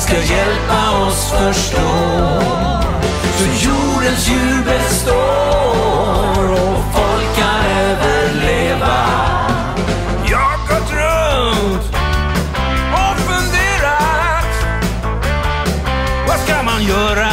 ska hjälpa oss förstå. Så jordens djur består och folk kan överleva. Jag har gått runt och funderat. Vad ska man göra?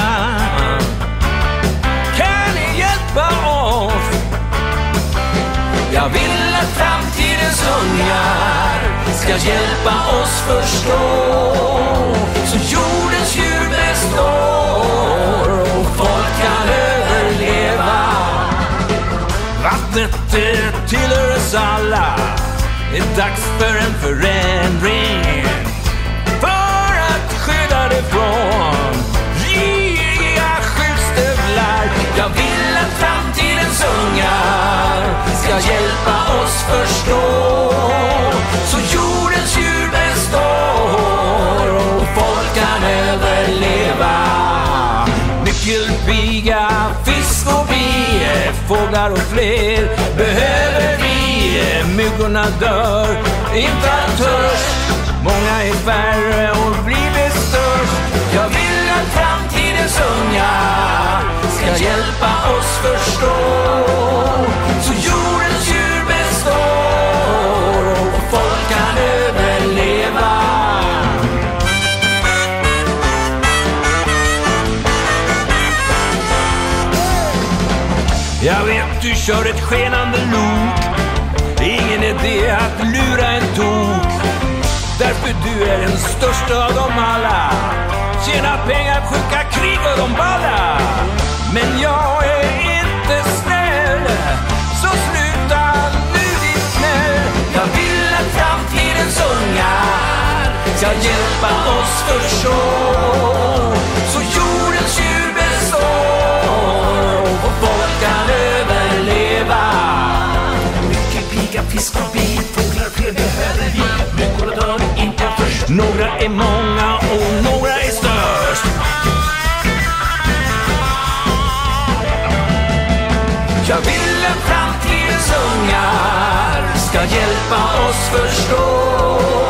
Kan ni hjälpa oss? Jag vill att framtidens ungar ska hjälpa oss förstå. Så jordens djur består och folk kan överleva. Vattnet tillhör oss alla. Det är dags för en förändring, för att skydda det från giriga skyddsstövlar. Jag vill att framtidens ungar ska hjälpa oss förstå. Så jordens djur består och folk kan överleva. Nyckelpiga, fisk och bi, fåglar och fler behöver vi. Myggorna dör, inte av törst. Många är färre och blir störst. Jag vill att framtidens ungar ska hjälpa oss förstå. Så jordens djur består och folk kan överleva. Jag vet du kör ett skenande lok. Ingen idé att lura en tok. Därför du är den största av dem alla. Tjäna pengar, skicka krig och de balla. Men jag är inte snäll, så sluta nu ditt snäll. Jag vill att framtidens ungar ska hjälpa oss förstå. Så jordens djur består och folk kan överleva. Mycket piga, fisk och bi, fåglar fler behöver vi. Myggorna dör inte först. Några är många och några är störst. Jag vill att framtidens ungar ska hjälpa oss förstå.